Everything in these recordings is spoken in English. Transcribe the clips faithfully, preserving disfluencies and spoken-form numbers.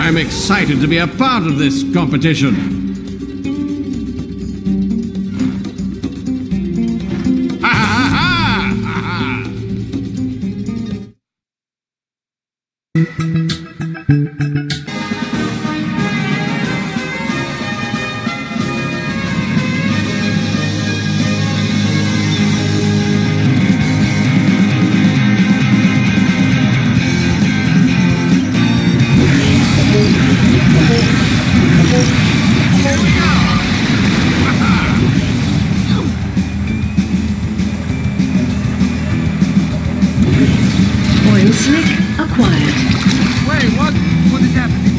I'm excited to be a part of this competition. Ha ha ha ha ha! Oil slick acquired. Wait, what? What is happening?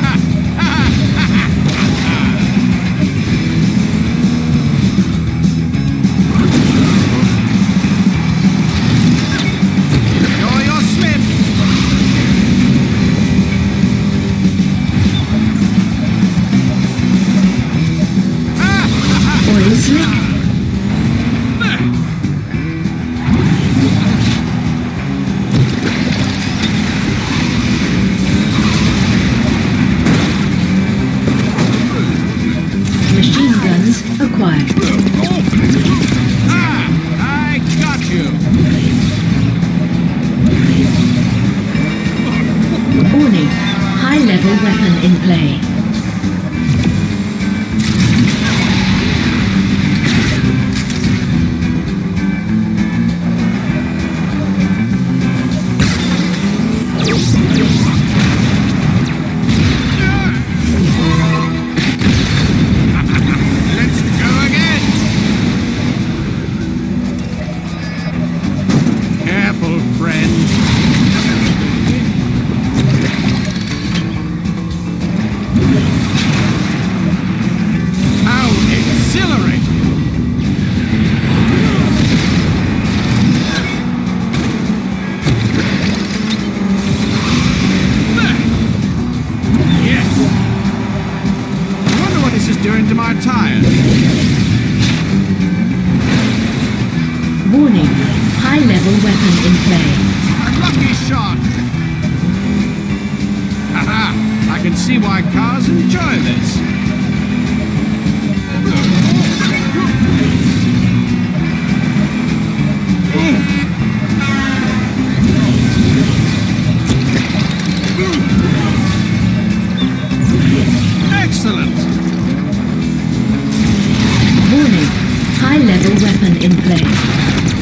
Enjoy your swim! Oil slick. Machine guns acquired. Ah! I got you! Warning. High-level weapon in play. Let's go again! Careful, friend. How exhilarating! Yes! I wonder what this is doing to my tires. Warning. High-level weapon in play. A lucky shot! Haha! I can see why cars enjoy this. Excellent! Warning. High-level weapon in play.